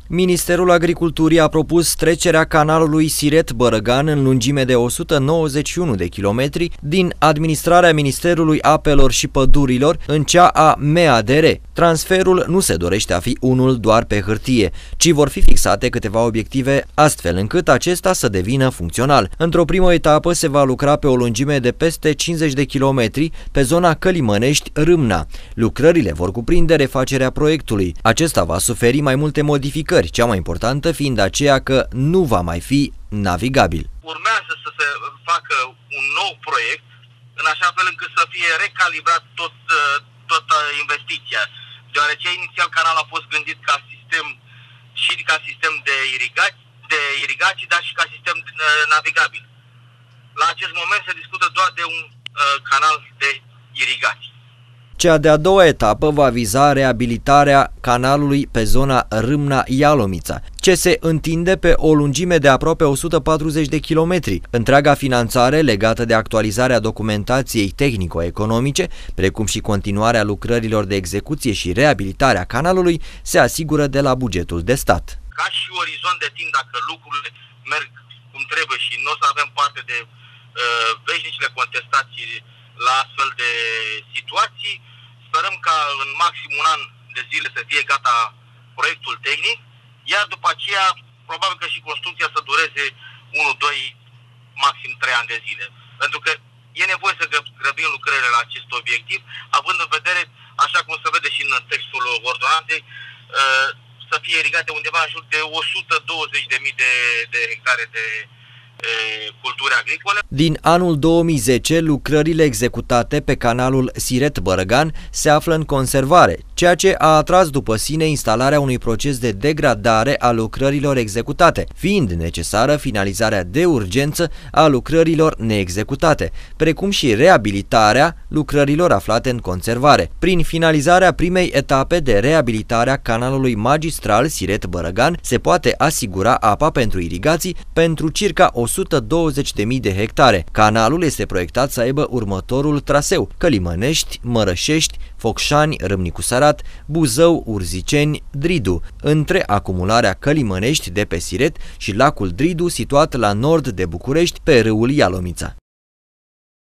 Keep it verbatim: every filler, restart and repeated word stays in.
Ministerul Agriculturii a propus trecerea canalului Siret-Bărăgan în lungime de o sută nouăzeci și unu de kilometri din administrarea Ministerului Apelor și Pădurilor în cea a M A D R. Transferul nu se dorește a fi unul doar pe hârtie, ci vor fi fixate câteva obiective astfel încât acesta să devină funcțional. Într-o primă etapă se va lucra pe o lungime de peste cincizeci de kilometri pe zona Călimănești-Râmna. Lucrările vor cuprinde refacerea proiectului. Acesta va suferi mai multe modificări, cea mai importantă fiind aceea că nu va mai fi navigabil. Urmează să se facă un nou proiect în așa fel încât să fie recalibrat tot, tot investiția, deoarece inițial canalul a fost gândit ca sistem și ca sistem de irigații, de irigații, dar și ca sistem navigabil. La acest moment se discută doar de un uh, canal de irigații. Cea de-a doua etapă va viza reabilitarea canalului pe zona Râmna-Ialomița, ce se întinde pe o lungime de aproape o sută patruzeci de kilometri. Întreaga finanțare legată de actualizarea documentației tehnico-economice, precum și continuarea lucrărilor de execuție și reabilitarea canalului, se asigură de la bugetul de stat. Ca și orizont de timp, dacă lucrurile merg cum trebuie și nu o să avem parte de uh, veșnicile contestații la astfel de situații, sperăm ca în maxim un an de zile să fie gata proiectul tehnic, iar după aceea probabil că și construcția să dureze unu, doi, maxim trei ani de zile. Pentru că e nevoie să grăbim lucrările la acest obiectiv, având în vedere, așa cum se vede și în textul ordonanței, să fie irigate undeva în jur de o sută douăzeci de mii de, de hectare de culturi agricole. Din anul două mii zece, lucrările executate pe canalul Siret-Bărăgan se află în conservare, ceea ce a atras după sine instalarea unui proces de degradare a lucrărilor executate, fiind necesară finalizarea de urgență a lucrărilor neexecutate, precum și reabilitarea lucrărilor aflate în conservare. Prin finalizarea primei etape de reabilitare a canalului magistral Siret-Bărăgan se poate asigura apa pentru irigații pentru circa o sută douăzeci de mii de hectare. Canalul este proiectat să aibă următorul traseu: Călimănești, Mărășești, Focșani, Râmnicu Sărat, Buzău, Urziceni, Dridu, între acumularea Călimănești de pe Siret și lacul Dridu, situat la nord de București, pe râul Ialomița.